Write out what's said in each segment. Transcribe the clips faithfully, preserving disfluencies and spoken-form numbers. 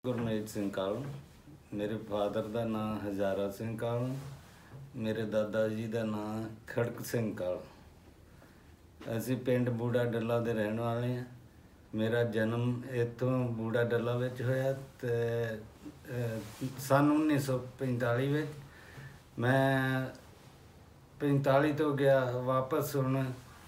ਗੁਰਮੀਤ ਸਿੰਘ ਕਾਲੂ। ਮੇਰੇ ਫਾਦਰ ਦਾ ਨਾਂ ਹਜ਼ਾਰਾ ਸਿੰਘ ਕਾਲੂ, ਮੇਰੇ ਦਾਦਾ ਜੀ ਦਾ ਨਾਂ ਖੜਕ ਸਿੰਘ ਕਾਲੂ। ਅਸੀਂ ਪਿੰਡ ਬੂੜਾ ਡੱਲਾ ਦੇ ਰਹਿਣ ਵਾਲੇ ਹਾਂ। ਮੇਰਾ ਜਨਮ ਇੱਥੋਂ ਬੂੜਾ ਡੱਲਾ ਵਿੱਚ ਹੋਇਆ ਅਤੇ ਸੰਨ ਉੱਨੀ ਸੌ ਪੰਤਾਲੀ ਵਿੱਚ। ਮੈਂ ਪੰਤਾਲੀ ਤੋਂ ਗਿਆ ਵਾਪਸ ਹੁਣ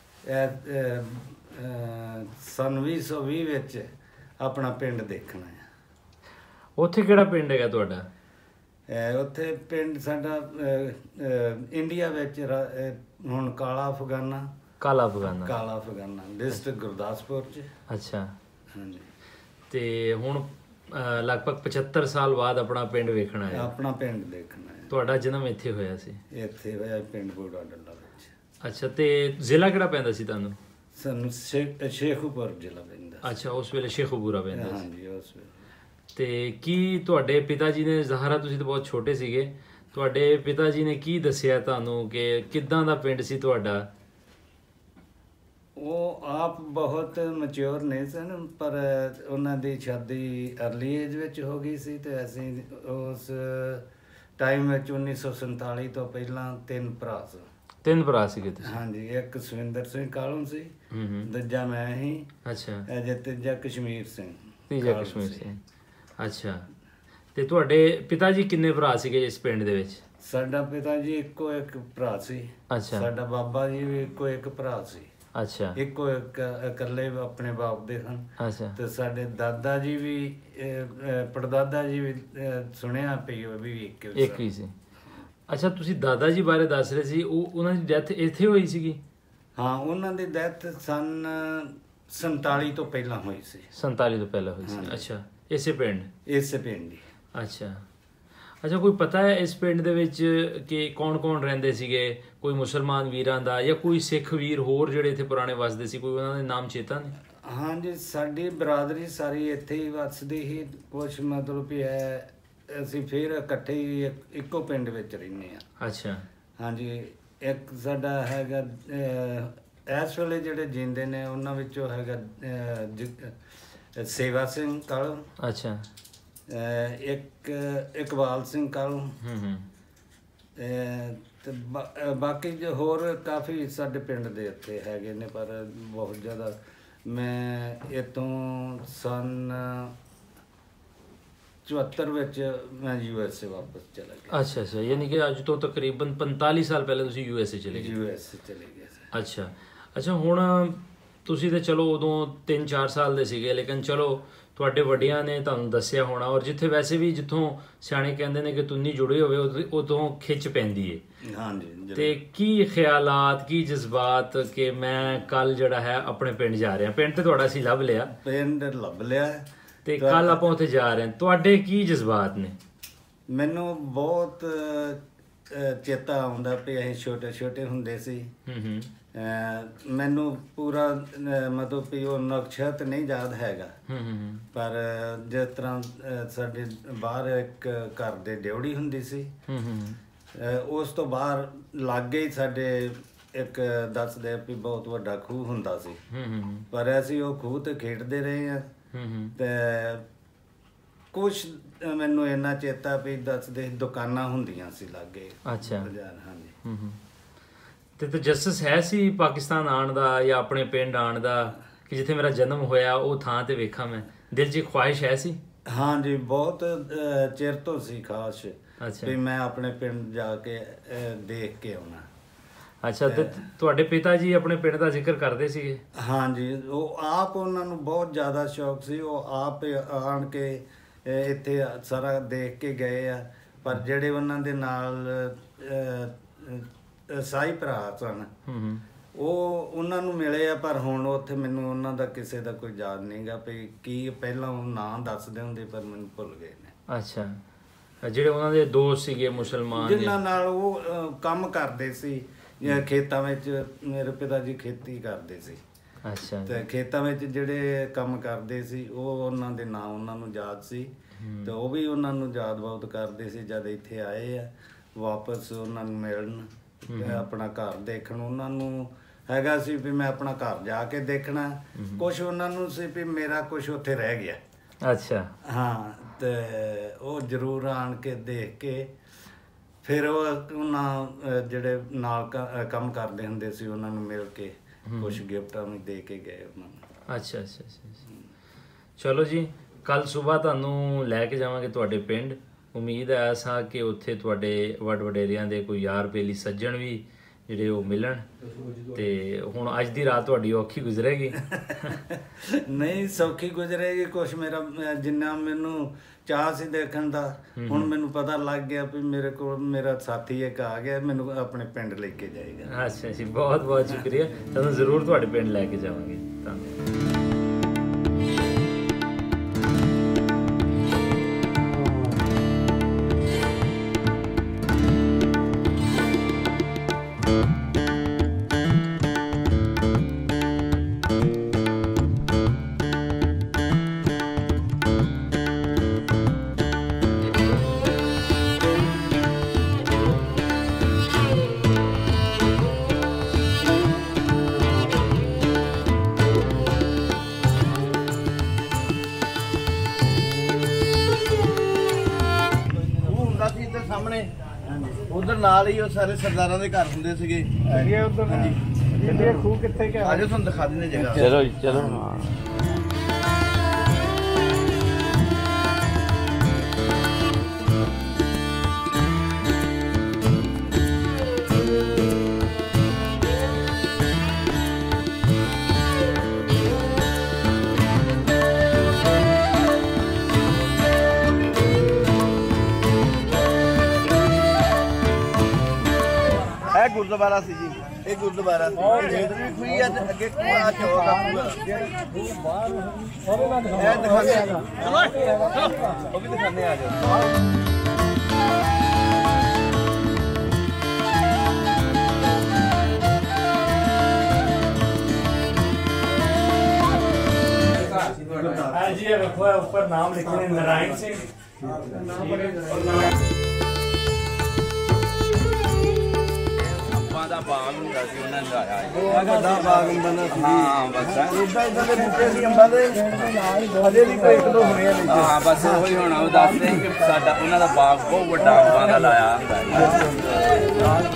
ਸੰਨ ਵੀਹ ਸੌ ਵੀਹ ਵਿੱਚ ਆਪਣਾ ਪਿੰਡ ਦੇਖਣਾ ਹੈ। ਉੱਥੇ ਕਿਹੜਾ ਪਿੰਡ ਹੈਗਾ ਤੁਹਾਡਾ? ਉੱਥੇ ਪਿੰਡ ਸਾਡਾ ਇੰਡੀਆ ਵਿੱਚ ਹੁਣ ਕਾਲਾ ਅਫਗਾਨਾ ਕਾਲਾ ਅਫਗਾਨਾ ਕਾਲਾ ਅਫਗਾਨਾ ਡਿਸਟ ਗੁਰਦਾਸਪੁਰ 'ਚ। ਅੱਛਾ ਹਾਂਜੀ। ਤੇ ਹੁਣ ਲਗਭਗ ਪਝੱਤਰ ਸਾਲ ਬਾਅਦ ਆਪਣਾ ਪਿੰਡ ਵੇਖਣਾ ਹੈ। ਆਪਣਾ ਪਿੰਡ ਦੇਖਣਾ ਹੈ। ਤੁਹਾਡਾ ਜਨਮ ਇੱਥੇ ਹੋਇਆ ਸੀ? ਇੱਥੇ ਹੋਇਆ ਪਿੰਡ ਬੂੜਾ ਡੱਲਾ ਵਿੱਚ। ਅੱਛਾ, ਤੇ ਜ਼ਿਲ੍ਹਾ ਕਿਹੜਾ ਪੈਂਦਾ ਸੀ ਤੁਹਾਨੂੰ? ਸਾਨੂੰ ਸ਼ੇਖੂਪੁਰ ਜ਼ਿਲ੍ਹਾ ਪੈਂਦਾ। ਅੱਛਾ, ਉਸ ਵੇਲੇ ਸ਼ੇਖੂਪੁਰਾ ਪੈਂਦਾ ਸੀ। ਹਾਂਜੀ, ਉਸ ਵੇਲੇ। ਤੇ ਕੀ ਤੁਹਾਡੇ ਪਿਤਾ ਜੀ ਨੇ, ਜ਼ਾਹਰਾ ਤੁਸੀਂ ਤਾਂ ਬਹੁਤ ਛੋਟੇ ਸੀਗੇ, ਤੁਹਾਡੇ ਪਿਤਾ ਜੀ ਨੇ ਕੀ ਦੱਸਿਆ ਤੁਹਾਨੂੰ ਕਿ ਕਿੱਦਾਂ ਦਾ ਪਿੰਡ ਸੀ ਤੁਹਾਡਾ? ਉਹ ਆਪ ਬਹੁਤ ਮੈਚਿਓਰ ਨਹੀਂ ਸਨ, ਪਰ ਉਹਨਾਂ ਦੀ ਸ਼ਾਦੀ ਅਰਲੀ ਏਜ ਵਿੱਚ ਹੋ ਗਈ ਸੀ ਅਤੇ ਅਸੀਂ ਉਸ ਟਾਈਮ ਵਿੱਚ ਉੱਨੀ ਸੌ ਸੰਤਾਲੀ ਤੋਂ ਪਹਿਲਾਂ ਤਿੰਨ ਭਰਾ ਸੀ। ਤਿੰਨ ਭਰਾ ਸੀਗੇ ਤੁਸੀਂ? ਹਾਂਜੀ, ਇੱਕ ਸੁਰਿੰਦਰ ਸਿੰਘ ਕਾਲੂ ਸੀ, ਦੂਜਾ ਮੈਂ ਹੀ। ਅੱਛਾ। ਅਜੇ ਤੀਜਾ ਕਸ਼ਮੀਰ ਸਿੰਘ। ਤੀਜਾ ਕਸ਼ਮੀਰ ਸਿੰਘ। ਅੱਛਾ, ਤੇ ਤੁਹਾਡੇ ਪਿਤਾ ਜੀ ਕਿੰਨੇ ਭਰਾ ਸੀਗੇ ਇਸ ਪਿੰਡ ਦੇ ਵਿੱਚ? ਸਾਡਾ ਪਿਤਾ ਜੀ ਇੱਕੋ ਇੱਕ ਭਰਾ ਸੀ। ਅੱਛਾ। ਸਾਡਾ ਬਾਬਾ ਜੀ ਵੀ ਇੱਕੋ ਇੱਕ ਭਰਾ ਸੀ। ਅੱਛਾ। ਇੱਕੋ ਇੱਕ ਇਕੱਲੇ ਆਪਣੇ ਬਾਪ ਦੇ ਹਨ। ਅੱਛਾ। ਤੇ ਸਾਡੇ ਦਾਦਾ ਜੀ ਵੀ, ਪੜਦਾਦਾ ਜੀ ਵੀ ਸੁਣਿਆ ਪਈ ਵੀ ਇੱਕ ਇੱਕ ਹੀ ਸੀ। ਅੱਛਾ, ਤੁਸੀਂ ਦਾਦਾ ਜੀ ਬਾਰੇ ਦੱਸ ਰਹੇ ਸੀ, ਉਹ ਉਹਨਾਂ ਦੀ ਡੈਥ ਇੱਥੇ ਹੋਈ ਸੀਗੀ? ਹਾਂ, ਉਹਨਾਂ ਦੀ ਡੈਥ ਸੰਨ ਸੰਤਾਲੀ ਤੋਂ ਪਹਿਲਾਂ ਹੋਈ ਸੀ। ਸੰਤਾਲੀ ਤੋਂ ਪਹਿਲਾਂ ਹੋਈ ਸੀ। ਅੱਛਾ, ਇਸੇ ਪਿੰਡ? ਇਸੇ ਪਿੰਡ ਹੀ। ਅੱਛਾ ਅੱਛਾ, ਕੋਈ ਪਤਾ ਹੈ ਇਸ ਪਿੰਡ ਦੇ ਵਿੱਚ ਕਿ ਕੌਣ ਕੌਣ ਰਹਿੰਦੇ ਸੀਗੇ? ਕੋਈ ਮੁਸਲਮਾਨ ਵੀਰਾਂ ਦਾ ਜਾਂ ਕੋਈ ਸਿੱਖ ਵੀਰ ਹੋਰ ਜਿਹੜੇ ਇੱਥੇ ਪੁਰਾਣੇ ਵੱਸਦੇ ਸੀ, ਕੋਈ ਉਹਨਾਂ ਦੇ ਨਾਮ ਚੇਤਾ ਨਹੀਂ? ਹਾਂਜੀ, ਸਾਡੀ ਬਰਾਦਰੀ ਸਾਰੀ ਇੱਥੇ ਹੀ ਵੱਸਦੀ ਸੀ। ਕੁਛ ਮਤਲਬ ਵੀ ਹੈ ਅਸੀਂ ਫਿਰ ਇਕੱਠੇ ਹੀ ਇੱਕੋ ਪਿੰਡ ਵਿੱਚ ਰਹਿੰਦੇ ਹਾਂ। ਅੱਛਾ। ਹਾਂਜੀ, ਇੱਕ ਸਾਡਾ ਹੈਗਾ ਇਸ ਵੇਲੇ ਜਿਹੜੇ ਜਿੰਦੇ ਨੇ ਉਹਨਾਂ ਵਿੱਚੋਂ ਹੈਗਾ ਸੇਵਾ ਸਿੰਘ ਕਾਲੂ। ਅੱਛਾ। ਇੱਕ ਇਕਬਾਲ ਸਿੰਘ ਕਾਲੂ। ਤੇ ਬਾਕੀ ਜੋ ਹੋਰ ਕਾਫੀ ਸਾਡੇ ਪਿੰਡ ਦੇ ਉੱਤੇ ਹੈਗੇ ਨੇ, ਪਰ ਬਹੁਤ ਜ਼ਿਆਦਾ। ਮੈਂ ਇੱਥੋਂ ਸੰਨ ਚੁਹੱਤਰ ਵਿੱਚ ਮੈਂ ਯੂ ਐਸ ਏ ਵਾਪਸ ਚਲਾ ਗਿਆ। ਅੱਛਾ ਅੱਛਾ, ਯਾਨੀ ਕਿ ਅੱਜ ਤੋਂ ਤਕਰੀਬਨ ਪੰਤਾਲੀ ਸਾਲ ਪਹਿਲਾਂ ਤੁਸੀਂ ਯੂ ਐਸ ਏ ਚਲੇ ਗਏ? ਯੂ ਐਸ ਏ ਚਲੇ ਗਏ। ਅੱਛਾ ਅੱਛਾ, ਹੁਣ ਤੁਸੀਂ ਤਾਂ ਚਲੋ ਉਦੋਂ ਤਿੰਨ ਚਾਰ ਸਾਲ ਦੇ ਸੀਗੇ, ਲੇਕਿਨ ਚਲੋ ਤੁਹਾਡੇ ਵੱਡਿਆਂ ਨੇ ਤੁਹਾਨੂੰ ਦੱਸਿਆ ਹੋਣਾ, ਔਰ ਜਿੱਥੇ ਵੈਸੇ ਵੀ ਜਿੱਥੋਂ ਸਿਆਣੇ ਕਹਿੰਦੇ ਨੇ ਕਿ ਤੁੰਨੀ ਜੁੜੇ ਹੋਵੇ ਉਦੋਂ ਖਿੱਚ ਪੈਂਦੀ ਹੈ। ਹਾਂਜੀ। ਤੇ ਕੀ ਖਿਆਲਾਤ, ਕੀ ਜਜ਼ਬਾਤ ਕਿ ਮੈਂ ਕੱਲ ਜਿਹੜਾ ਹੈ ਆਪਣੇ ਪਿੰਡ ਜਾ ਰਿਹਾ? ਪਿੰਡ ਤੇ ਤੁਹਾਡਾ ਅਸੀਂ ਲੱਭ ਲਿਆ, ਪਿੰਡ ਲੱਭ ਲਿਆ, ਤੇ ਕੱਲ ਆਪਾਂ ਉੱਥੇ ਜਾ ਰਹੇ ਹਾਂ, ਤੁਹਾਡੇ ਕੀ ਜਜ਼ਬਾਤ ਨੇ? ਮੈਨੂੰ ਬਹੁਤ ਚੇਤਾ ਆਉਂਦਾ ਵੀ ਅਸੀਂ ਛੋਟੇ ਛੋਟੇ ਹੁੰਦੇ ਸੀ। ਮੈਨੂੰ ਪੂਰਾ ਮਤਲਬ ਵੀ ਉਹ ਨਕਸ਼ਾ ਤਾਂ ਨਹੀਂ ਯਾਦ ਹੈਗਾ, ਪਰ ਜਿਸ ਤਰ੍ਹਾਂ ਸਾਡੇ ਬਾਹਰ ਇੱਕ ਘਰ ਦੇ ਡਿਉੜੀ ਹੁੰਦੀ ਸੀ, ਉਸ ਤੋਂ ਬਾਹਰ ਲਾਗੇ ਹੀ ਸਾਡੇ ਇੱਕ ਦੱਸਦੇ ਵੀ ਬਹੁਤ ਵੱਡਾ ਖੂਹ ਹੁੰਦਾ ਸੀ, ਪਰ ਅਸੀਂ ਉਹ ਖੂਹ ਤੇ ਖੇਡਦੇ ਰਹੇ ਹਾਂ। ਤੇ ਕੁਛ ਮੈਨੂੰ ਇੰਨਾ ਚੇਤਾ ਵੀ ਦੱਸਦੇ ਦੁਕਾਨਾਂ ਹੁੰਦੀਆਂ ਸੀ ਲਾਗੇ। ਅੱਛਾ। ਹਾਂਜੀ। ਤੇ ਤਜੱਸਸ ਹੈ ਸੀ ਪਾਕਿਸਤਾਨ ਆਉਣ ਦਾ ਜਾਂ ਆਪਣੇ ਪਿੰਡ ਆਉਣ ਦਾ, ਕਿ ਜਿੱਥੇ ਮੇਰਾ ਜਨਮ ਹੋਇਆ ਉਹ ਥਾਂ ਤੇ ਵੇਖਾਂ ਮੈਂ? ਦਿਲ 'ਚ ਖੁਆਇਸ਼ ਹੈ ਸੀ? ਹਾਂਜੀ, ਬਹੁਤ ਚਿਰ ਤੋਂ ਸੀ ਖਾਸ ਵੀ ਮੈਂ ਆਪਣੇ ਪਿੰਡ ਜਾ ਕੇ ਦੇਖ ਕੇ ਆਉਣਾ। ਅੱਛਾ, ਤੇ ਤੁਹਾਡੇ ਪਿਤਾ ਜੀ ਆਪਣੇ ਪਿੰਡ ਦਾ ਜ਼ਿਕਰ ਕਰਦੇ ਸੀਗੇ? ਹਾਂਜੀ, ਉਹ ਆਪ ਉਹਨਾਂ ਨੂੰ ਬਹੁਤ ਜ਼ਿਆਦਾ ਸ਼ੌਕ ਸੀ। ਉਹ ਆਪ ਆਣ ਕੇ ਇੱਥੇ ਸਾਰਾ ਦੇਖ ਕੇ ਗਏ ਆ, ਪਰ ਜਿਹੜੇ ਉਹਨਾਂ ਦੇ ਨਾਲ ਸਾਈ ਭਰਾ ਸਨ ਉਹ ਉਹਨਾਂ ਨੂੰ ਮਿਲੇ ਆ, ਪਰ ਹੁਣ ਉੱਥੇ ਮੈਨੂੰ ਉਹਨਾਂ ਦਾ ਕਿਸੇ ਦਾ ਕੋਈ ਯਾਦ ਨਹੀਂ ਗਾ ਵੀ ਕੀ ਪਹਿਲਾਂ ਉਹ ਨਾਂ ਦੱਸਦੇ ਹੁੰਦੇ, ਪਰ ਮੈਨੂੰ ਭੁੱਲ ਗਏ ਨੇ। ਅੱਛਾ, ਜਿਹੜੇ ਉਹਨਾਂ ਦੇ ਦੋਸਤ ਸੀਗੇ ਮੁਸਲਮਾਨ ਜਿਨ੍ਹਾਂ ਨਾਲ ਉਹ ਕੰਮ ਕਰਦੇ ਸੀ ਖੇਤਾਂ ਵਿੱਚ, ਮੇਰੇ ਪਿਤਾ ਜੀ ਖੇਤੀ ਕਰਦੇ ਸੀ। ਅੱਛਾ। ਤੇ ਖੇਤਾਂ ਵਿੱਚ ਜਿਹੜੇ ਕੰਮ ਕਰਦੇ ਸੀ ਉਹ ਉਹਨਾਂ ਦੇ ਨਾਂ ਉਹਨਾਂ ਨੂੰ ਯਾਦ ਸੀ, ਤੇ ਉਹ ਵੀ ਉਹਨਾਂ ਨੂੰ ਯਾਦ ਬਹੁਤ ਕਰਦੇ ਸੀ। ਜਦ ਇੱਥੇ ਆਏ ਆ ਵਾਪਸ ਉਹਨਾਂ ਨੂੰ ਮਿਲਣ, ਆਪਣਾ ਘਰ ਦੇਖਣ, ਉਹਨਾਂ ਨੂੰ ਹੈਗਾ ਸੀ ਵੀ ਮੈਂ ਆਪਣਾ ਘਰ ਜਾ ਕੇ ਦੇਖਣਾ। ਕੁਛ ਉਹਨਾਂ ਨੂੰ ਸੀ ਵੀ ਮੇਰਾ ਕੁਛ ਉੱਥੇ ਰਹਿ ਗਿਆ। ਅੱਛਾ। ਹਾਂ, ਤੇ ਉਹ ਜ਼ਰੂਰ ਆਣ ਕੇ ਦੇਖ ਕੇ ਫਿਰ ਉਹ ਉਹਨਾਂ ਜਿਹੜੇ ਨਾਲ ਕੰਮ ਕਰਦੇ ਹੁੰਦੇ ਸੀ ਉਹਨਾਂ ਨੂੰ ਮਿਲ ਕੇ ਕੁਛ ਗਿਫਟਾਂ ਵੀ ਦੇ ਕੇ ਗਏ ਉਹਨਾਂ ਨੂੰ। ਅੱਛਾ ਅੱਛਾ ਅੱਛਾ ਚਲੋ ਜੀ, ਕੱਲ ਸੁਬਾਹ ਤੁਹਾਨੂੰ ਲੈ ਕੇ ਜਾਵਾਂਗੇ ਤੁਹਾਡੇ ਪਿੰਡ। ਉਮੀਦ ਹੈ ਅਸਾਂ ਕਿ ਉੱਥੇ ਤੁਹਾਡੇ ਵੱਡ ਵਡੇਰਿਆਂ ਦੇ ਕੋਈ ਯਾਰ ਬੇਲੀ ਸੱਜਣ ਵੀ ਜਿਹੜੇ ਉਹ ਮਿਲਣ। ਤੇ ਹੁਣ ਅੱਜ ਦੀ ਰਾਤ ਤੁਹਾਡੀ ਔਖੀ ਗੁਜ਼ਰੇਗੀ? ਨਹੀਂ, ਸੌਖੀ ਗੁਜ਼ਰੇਗੀ। ਕੁਛ ਮੇਰਾ ਜਿੰਨਾ ਮੈਨੂੰ ਚਾਹ ਸੀ ਦੇਖਣ ਦਾ, ਹੁਣ ਮੈਨੂੰ ਪਤਾ ਲੱਗ ਗਿਆ ਵੀ ਮੇਰੇ ਕੋਲ ਮੇਰਾ ਸਾਥੀ ਇੱਕ ਆ ਗਿਆ, ਮੈਨੂੰ ਆਪਣੇ ਪਿੰਡ ਲੈ ਕੇ ਜਾਏਗਾ। ਅੱਛਾ ਜੀ, ਬਹੁਤ ਬਹੁਤ ਸ਼ੁਕਰੀਆ। ਤੁਹਾਨੂੰ ਜ਼ਰੂਰ ਤੁਹਾਡੇ ਪਿੰਡ ਲੈ ਕੇ ਜਾਵਾਂਗੇ। ਧੰਨਵਾਦ। ਉਧਰ ਨਾਲ ਹੀ ਉਹ ਸਾਰੇ ਸਰਦਾਰਾਂ ਦੇ ਘਰ ਹੁੰਦੇ ਸੀਗੇ। ਖੂਹ ਕਿੱਥੇ ਕਿ ਆਜੋ ਤੁਹਾਨੂੰ ਦਿਖਾ ਦਿੰਦੇ ਜਗ੍ਹਾ। ਚਲੋ ਜੀ ਚਲੋ। ਇਹ ਗੁਰਦੁਆਰਾ ਸੀ ਜੀ, ਇਹ ਗੁਰਦੁਆਰਾ ਸੀ। ਖੇਤ ਵੀ ਖੂਹੀ ਆ ਤੇ ਅੱਗੇ ਖੂਹਾ ਚੌਕ ਆ ਪੂਰਾ। ਇਹ ਦਿਖਾਉਂਦੇ ਆ, ਚਲੋ ਉਹ ਵੀ ਦਿਖਾਉਂਦੇ ਆ ਜਾਓ। जी रखो है ऊपर नाम लिखे नारायण सिंह। ਦਾ ਬਾਗ ਹੁੰਦਾ ਸੀ, ਉਹਨਾਂ ਨੇ ਲਾਇਆ ਉਹ ਵੱਡਾ ਬਾਗ ਹੁੰਦਾ ਨਾ ਸੀ। ਹਾਂ ਬਸ ਇਦਾਂ ਇਦਾਂ ਦੇ ਬੂਟੇ ਸੀ ਅੰਬਾਂ ਦੇ, ਹਜੇ ਵੀ ਕੋਈ ਇੱਕ ਦੋ ਹੋਣੇ ਆ ਵਿੱਚ। ਹਾਂ ਬਸ ਉਹੀ ਹੁਣ ਉਹ ਦੱਸਦੇ ਕਿ ਸਾਡਾ ਉਹਨਾਂ ਦਾ ਬਾਗ ਬਹੁਤ ਵੱਡਾ ਅੰਬਾਂ ਦਾ ਲਾਇਆ ਹੁੰਦਾ।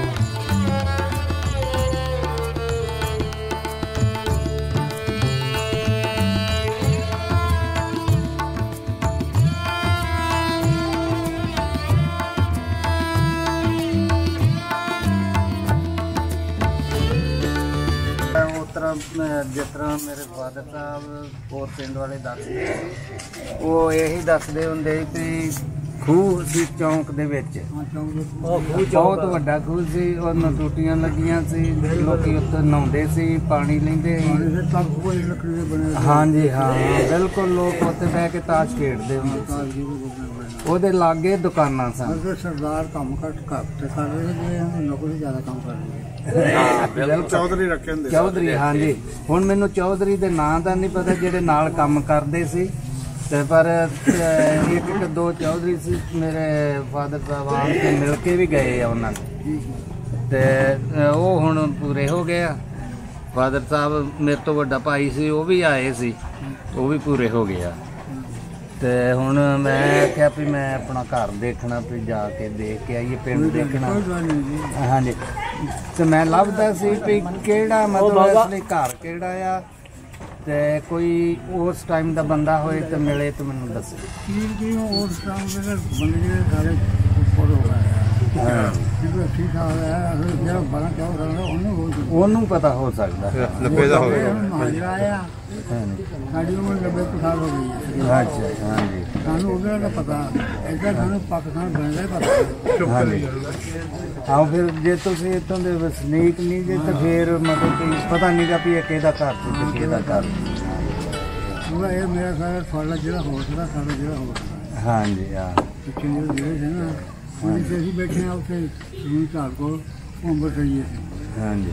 ਜਿਸ ਤਰ੍ਹਾਂ ਮੇਰੇ ਫਾਦਰ ਸਾਹਿਬ ਹੋਰ ਪਿੰਡ ਵਾਲੇ ਦੱਸਦੇ, ਉਹ ਇਹੀ ਦੱਸਦੇ ਹੁੰਦੇ ਵੀ ਖੂਹ ਸੀ ਚੌਂਕ ਦੇ ਵਿੱਚ, ਬਹੁਤ ਵੱਡਾ ਖੂਹ ਸੀ, ਉਹਨਾਂ ਟੂਟੀਆਂ ਲੱਗੀਆਂ ਸੀ, ਲੋਕੀ ਉੱਥੇ ਨਹਾਉਂਦੇ ਸੀ, ਪਾਣੀ ਲੈਂਦੇ ਸੀ। ਹਾਂਜੀ ਹਾਂ ਬਿਲਕੁਲ, ਲੋਕ ਉੱਥੇ ਬਹਿ ਕੇ ਤਾਸ਼ ਖੇਡਦੇ ਹੁੰਦੇ ਸੀ। ਉਹਦੇ ਲਾਗੇ ਦੁਕਾਨਾਂ ਸਨ। ਸਰਦਾਰ ਕੰਮ ਘੱਟ ਘੱਟ ਕਰ ਰਹੇ ਨੇ, ਨੌਕਰੀ ਜ਼ਿਆਦਾ ਕੰਮ ਕਰ ਰਹੇ ਚੌਧਰੀ ਰੱਖੇ ਹੁੰਦੇ ਚੌਧਰੀ। ਹਾਂਜੀ, ਹੁਣ ਮੈਨੂੰ ਚੌਧਰੀ ਦੇ ਨਾਂ ਦਾ ਨਹੀਂ ਪਤਾ ਜਿਹੜੇ ਨਾਲ ਕੰਮ ਕਰਦੇ ਸੀ, ਤੇ ਪਰ ਇੱਕ ਇੱਕ ਦੋ ਚੌਧਰੀ ਸੀ। ਮੇਰੇ ਫਾਦਰ ਸਾਹਿਬ ਆਣ ਕੇ ਮਿਲ ਕੇ ਵੀ ਗਏ ਆ ਉਹਨਾਂ ਨੂੰ, ਤੇ ਉਹ ਹੁਣ ਪੂਰੇ ਹੋ ਗਏ ਆ। ਫਾਦਰ ਸਾਹਿਬ ਮੇਰੇ ਤੋਂ ਵੱਡਾ ਭਾਈ ਸੀ, ਉਹ ਵੀ ਆਏ ਸੀ, ਉਹ ਵੀ ਪੂਰੇ ਹੋ ਗਏ ਆ। ਤੇ ਹੁਣ ਮੈਂ ਕਿਹਾ ਵੀ ਮੈਂ ਆਪਣਾ ਘਰ ਦੇਖਣਾ, ਵੀ ਜਾ ਕੇ ਦੇਖ ਕੇ ਆਈਏ, ਪਿੰਡ ਦੇਖਣਾ। ਹਾਂਜੀ, ਤੇ ਮੈਂ ਲੱਭਦਾ ਸੀ ਵੀ ਕਿਹੜਾ ਮਤਲਬ ਇਸ ਲਈ ਘਰ ਕਿਹੜਾ ਆ, ਤੇ ਕੋਈ ਉਸ ਟਾਈਮ ਦਾ ਬੰਦਾ ਹੋਏ ਤੇ ਮਿਲੇ ਤੇ ਮੈਨੂੰ ਦੱਸੇ। ਉਸ ਟਾਈਮ ਦੇ ਬੰਦੇ ਜਿਹੜੇ ਸਾਰੇ ਉੱਪਰ ਹੋ ਗਏ, ਉਹਨੂੰ ਪਤਾ ਹੋ ਸਕਦਾ। ਸਾਡੀ ਉਮਰ ਨੱਬੇ ਸਾਲ ਹੋ ਗਈ ਹੈ। ਅੱਛਾ ਹਾਂਜੀ, ਸਾਨੂੰ ਉਹਦਾ ਤਾਂ ਪਤਾ, ਇੱਦਾਂ ਸਾਨੂੰ ਪਾਕਿਸਤਾਨ ਬਣਦਾ ਹੀ ਪਤਾ। ਹਾਂਜੀ ਹਾਂ, ਫਿਰ ਜੇ ਤੁਸੀਂ ਇੱਥੋਂ ਦੇ ਵਸਨੀਕ ਨਹੀਂ ਜੇ ਤਾਂ ਫਿਰ ਮਤਲਬ ਕਿ ਪਤਾ ਨਹੀਂ ਗਾ ਵੀ ਇਹ ਕਿਹਦਾ ਘਰ ਸੀ ਤੇ ਕਿਹਦਾ ਘਰ। ਪੂਰਾ ਇਹ ਮੇਰਾ ਸਾਰਾ ਤੁਹਾਡਾ ਜਿਹੜਾ ਹੌਸਲਾ, ਸਾਡਾ ਜਿਹੜਾ ਹੌਸਲਾ। ਹਾਂਜੀ ਹਾਂ, ਪਿੱਛੇ ਜਿਹੜੇ ਜਿਹੜੇ ਸੀ ਨਾ, ਉਹਦੇ 'ਚ ਅਸੀਂ ਬੈਠੇ ਹਾਂ ਉੱਥੇ ਸੁਣੀ ਘਰ ਕੋਲ ਉਮਰ ਕਰੀਏ ਸੀ। ਹਾਂਜੀ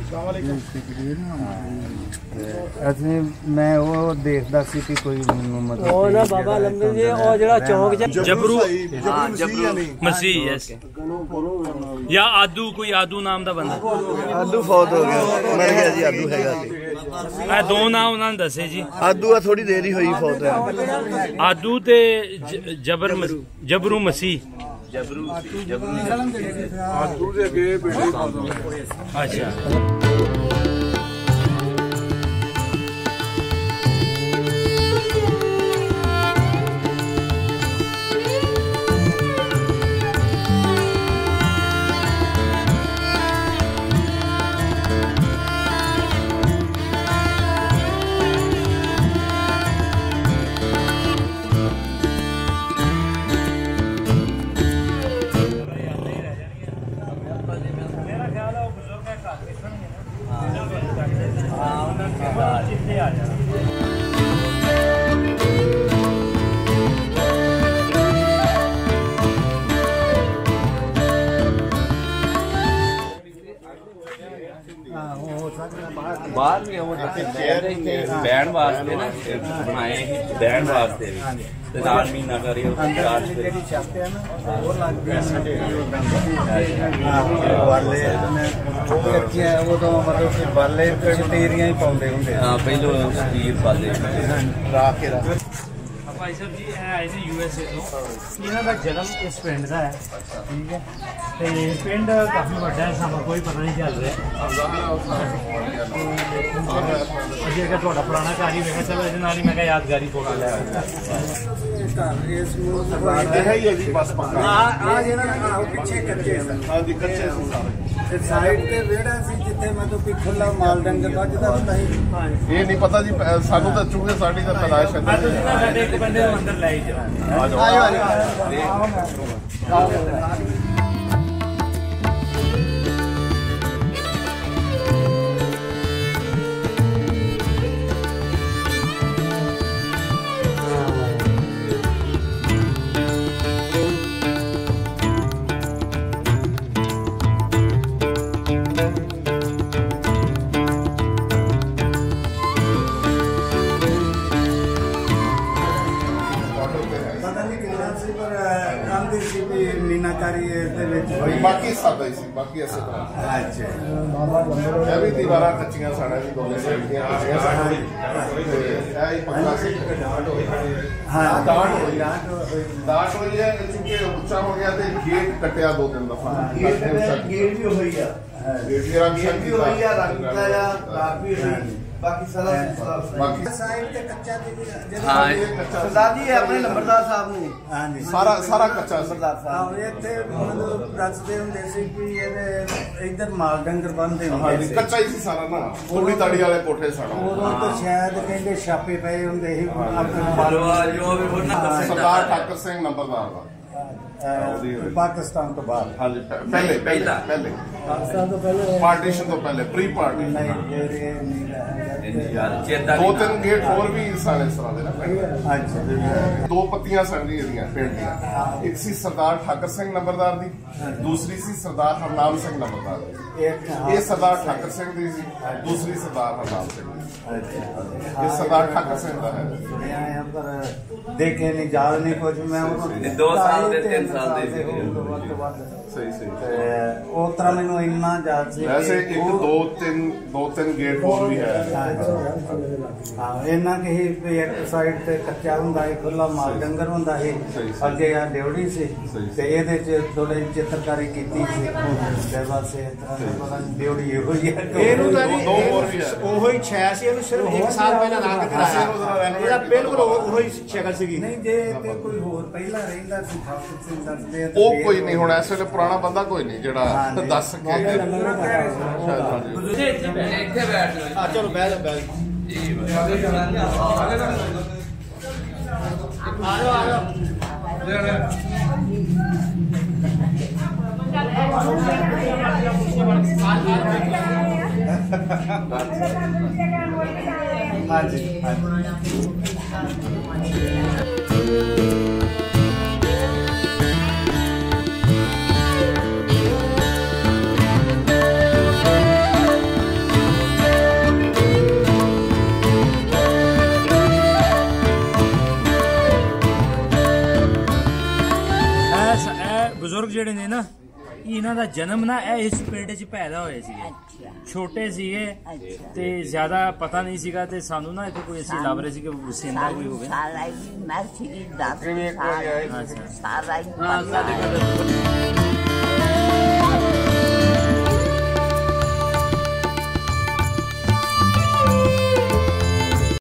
ਅਸੀਂ ਮੈਂ ਉਹ ਦੇਖਦਾ ਸੀ ਕਿ ਕੋਈ ਮੈਨੂੰ ਮਤਲਬ ਉਹ ਨਾ ਬਾਬਾ ਲੰਬੇ ਜੀ, ਉਹ ਜਿਹੜਾ ਚੌਕ ਜਬਰੂ ਮਸੀਹ ਯਸ ਜਾਂ ਆਦੂ, ਕੋਈ ਆਦੂ ਨਾਮ ਦਾ ਬੰਦਾ। ਆਦੂ ਫੌਤ ਹੋ ਗਿਆ, ਮਰ ਗਿਆ ਜੀ। ਆਦੂ ਹੈਗਾ ਸੀ। ਇਹ ਦੋ ਨਾਮ ਉਹਨਾਂ ਨੇ ਦੱਸੇ ਜੀ। ਆਦੂ ਆ ਥੋੜੀ ਦੇਰ ਹੀ ਹੋਈ ਫੌਤ ਹੈ। ਆਦੂ ਤੇ ਜਬਰ ਜਬਰੂ ਮਸੀਹ ਜਬਰੂ ਜਬਰੂ ਆਦੂ ਦੇ ਅੱਗੇ ਬੇੜੇ ਅੱਛਾ। ਬਾਹਰ ਵੀ ਉਹ ਬੈਣ ਵਾਸਤੇ ਨਾ ਬਣਾਏ ਬੈਣ ਵਾਸਤੇ ਵੀ ਤੇ ਨਾਲ ਮਹੀਨਾ ਕਰੀ ਉਹ ਚਾਰਜ ਤੇ ਛਾਪੇ ਆ ਨਾ ਉਹ ਲੱਗ ਗਿਆ ਸਾਡੇ ਵਾਲੇ ਉਹ ਰੱਖਿਆ ਉਦੋਂ ਮਤਲਬ ਕਿ ਵਾਲੇ ਟੇਰੀਆਂ ਹੀ ਪਾਉਂਦੇ ਹੁੰਦੇ ਹਾਂ ਪਹਿਲੋਂ ਸਟੀਲ ਪਾਦੇ ਰਾਖ ਕੇ ਰੱਖ। ਭਾਈ ਸਾਹਿਬ ਜੀ ਇਹ ਆਏ ਸੀ ਯੂ ਐਸ ਏ ਤੋਂ। ਇਹਨਾਂ ਦਾ ਜਨਮ ਇਸ ਪਿੰਡ ਦਾ ਹੈ, ਠੀਕ ਹੈ, ਤੇ ਪਿੰਡ ਕਾਫੀ ਵੱਡਾ ਹੈ, ਸਾਨੂੰ ਕੋਈ ਪਤਾ ਨਹੀਂ ਚੱਲ ਰਿਹਾ। ਅੱਗੇ ਅਗਰ ਤੁਹਾਡਾ ਪੁਰਾਣਾ ਘਰ ਹੀ ਵੇਖਿਆ ਚਲੋ ਇਹਦੇ ਨਾਲ ਹੀ ਮੈਂ ਕਿਹਾ ਯਾਦਗਾਰੀ ਫੋਟੋ ਲੈ ਆਉਂਦਾ। ਪਿੱਛੇ ਕੱਚੇ ਹਾਂਜੀ ਕੱਚੇ ਤੇ ਸਾਈਡ ਤੇ ਵਿਹੜਾ ਸੀ ਜਿੱਥੇ ਮਤਲਬ ਕਿ ਖੁੱਲਾ ਮਾਲ ਡੰਗਰ ਵੱਜਦਾ ਹੁੰਦਾ ਸੀ। ਇਹ ਨਹੀਂ ਪਤਾ ਜੀ ਸਾਨੂੰ ਤਾਂ ਚੂਹੇ ਸਾਡੀ ਤਾਂ ਤਲਾਸ਼ ਹੈ। ਤੁਸੀਂ ਨਾ ਸਾਡੇ ਇੱਕ ਬੰਦੇ ਨੂੰ ਅੰਦਰ ਲੈ ਜਾਓ। ਆਜੋ ਆਜੋ मीनाकारी बाकी सादा ही सी बाकी ऐसे तरह अच्छा ਇਹ ਵੀ ਦੀਵਾਰਾਂ ਕੱਚੀਆਂ ਸਾਡਾ ਵੀ ਦੋਨੇ ਸਾਈਡ ਦੀਆਂ ਕੱਚੀਆਂ ਸਾਡਾ ਇਹ ਹੀ ਪੱਕਾ ਸੀ ਹਾਂ ਦਾਟ ਹੋਈ ਦਾਟ ਹੋਈ ਹੈ ਕਿਉਂਕਿ ਉੱਚਾ ਹੋ ਗਿਆ ਤੇ ਗੇਟ ਕੱਟਿਆ ਦੋ ਤਿੰਨ ਦਫਾ ਗੇਟ ਗੇਟ ਵੀ ਹੋਈ ਆ ਗੇਟ ਦੀ ਰੰਗ ਵੀ ਹੋਈ ਆ ਰੰਗ ਦਾ ਆ ਕਾਫੀ ਹੋਈ ਬਾਕੀ ਸਾਰਾ ਬਾਕੀ ਸਾਈਡ ਤੇ ਕੱਚਾ ਤੇ ਹਾਂ ਸਰਦਾਰ ਜੀ ਆਪਣੇ ਨੰਬਰਦਾਰ ਸਾਹਿਬ ਨੂੰ ਹਾਂਜੀ ਸਾਰਾ ਸਾਰਾ ਕੱਚਾ ਨੰਬਰਦਾਰ ਸਾਹਿਬ ਇੱਥੇ ਮਤਲਬ ਦੱਸਦੇ ਹੁੰਦੇ ਸੀ ਕਿ ਇਹਦੇ ਇੱਧਰ ਮਾਲ ਡੰਗਰ ਬੰਨਦੇ ਹੁੰਦੇ ਸੀ ਕੱਚਾ ਹੀ ਸੀ ਸਾਰਾ ਨਾ ਥੋੜੀ ਤਾੜੀ ਵਾਲੇ ਕੋਠੇ ਸਾਡਾ ਉਦੋਂ ਤਾਂ ਸ਼ਾਇਦ ਕਹਿੰਦੇ ਛਾਪੇ ਪਏ ਹੁੰਦੇ ਸੀ ਆਪਣੇ ਜੋ ਵੀ ਉਹਨਾਂ ਸਰਦਾਰ ਠਾਕਰ ਸਿੰਘ ਨੰਬਰਦਾਰ ਦਾ ਪਾਕਿਸਤਾਨ ਤੋਂ ਬਾਅਦ ਹਾਂਜੀ ਪਹਿਲੇ ਪਹਿਲੇ ਪਹਿਲੇ ਪਾਕਿਸਤਾਨ ਤੋਂ ਪਹਿਲੇ ਪਾਰਟੀਸ਼ਨ ਤੋਂ ਪਹਿਲੇ ਪ੍ਰੀ ਪਾਰਟੀਸ਼ਨ ਨਹੀਂ ਦੋ ਤਿੰਨ ਗੇਟ ਹੋਰ ਵੀ ਸਨ ਇਸ ਤਰ੍ਹਾਂ ਦੇ ਨਾ ਅੱਛਾ ਦੋ ਪੱਤੀਆਂ ਸਨ ਜੀ ਇਹਦੀਆਂ ਪਿੰਡ ਦੀਆਂ ਇੱਕ ਸੀ ਸਰਦਾਰ ਠਾਕਰ ਸਿੰਘ ਨੰਬਰਦਾਰ ਦੀ ਦੂਸਰੀ ਸੀ ਸਰਦਾਰ ਹਰਨਾਮ ਸਿੰਘ ਨੰਬਰਦਾਰ ਦੀ ਇਹ ਸਰਦਾਰ ਠਾਕਰ ਸਿੰਘ ਦੀ ਸੀ ਦੂਸਰੀ ਸਰਦਾਰ ਹਰਨਾਮ ਸਿੰਘ ਦੀ ਇਹ ਸਰਦਾਰ ਠਾਕਰ ਸਿੰਘ ਦਾ ਹੈ ਪਰ देखे नहीं याद नहीं कुछ मैं दो साल दे तीन साल दे सही सही उस तरह मैंने इन्ना याद से वैसे एक दो तीन दो तीन गेट और भी है हां इन्ना कि एक साइड ते कच्चा हुंदा है खुला माल डंगर हुंदा है अगे आ डेवड़ी से ते ਇਹਦੇ ਚ ਥੋੜੇ ਚਿੱਤਰਕਾਰੀ ਕੀਤੀ ਸੀ ਤੇ ਬਸ ਇਸ ਤਰ੍ਹਾਂ ਪਤਾ ਨਹੀਂ ਡੇਵੜੀ ਇਹੋ ਹੀ ਹੈ ਇਹਨੂੰ ਤਾਂ ਜੀ ਉਹੋ ਹੀ ਛਾਇਆ ਸੀ ਇਹਨੂੰ ਸਿਰਫ ਇੱਕ ਸਾਲ ਪਹਿਲਾਂ ਰੰਗ ਕਰਾਇਆ ਇਹਦਾ ਬਿਲਕੁਲ ਉਹੋ ਹੀ ਸ਼ਕਲ ਸੀਗੀ ਨਹੀਂ ਜੇ ਤੇ ਕੋਈ ਹੋਰ ਪਹਿਲਾਂ ਰਹਿੰਦਾ ਸੀ ਠਾਕੁਰ ਸਿੰਘ ਦੱਸਦੇ ਉਹ ਕੋਈ ਨਹੀਂ ਹੁਣ ਇਸ ਵੇਲੇ ਪੁਰਾਣਾ ਬੰਦਾ ਕੋਈ ਨਹੀਂ ਜਿਹੜਾ ਦੱਸ ਕੇ ਇੱਥੇ ਬੈਠ ਆ ਚਲੋ ਬਹਿ ਜਾ ਬਹਿ ਜੀ ਆ ਜਾਓ ਆ ਜਾਓ ਹਾਂਜੀ ਬਜ਼ੁਰਗ ਜਿਹੜੇ ਨੇ ਨਾ ਇਹਨਾਂ ਦਾ ਜਨਮ ਨਾ ਇਹ ਇਸ ਪਿੰਡ 'ਚ ਪੈਦਾ ਹੋਏ ਸੀਗੇ। ਛੋਟੇ ਸੀਗੇ ਤੇ ਜ਼ਿਆਦਾ ਪਤਾ ਨਹੀਂ ਸੀਗਾ ਤੇ ਸਾਨੂੰ ਨਾ ਇੱਥੇ ਕੋਈ ਅਸੀਂ ਲੱਭ ਰਹੇ ਸੀ ਕਿ ਵਸਿੰਦਾ ਕੋਈ ਹੋਵੇ। ਸਾਰਾ ਹੀ ਮੈਂ ਸੀਗੀ ਦਸ ਸਾਲ ਅੱਛਾ ਸਾਰਾ ਹੀ ਹਾਂ ਸਾਡੇ ਕੋਲ